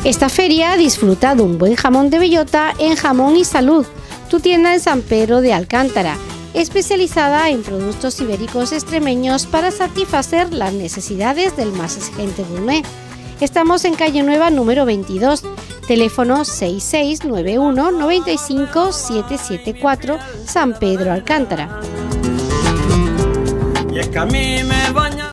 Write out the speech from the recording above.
Esta feria disfruta de un buen jamón de bellota en Jamón y Salud, tu tienda en San Pedro de Alcántara, especializada en productos ibéricos extremeños para satisfacer las necesidades del más exigente gourmet. Estamos en Calle Nueva número 22, teléfono 6691 95 774, San Pedro Alcántara. Y es que a mí me baña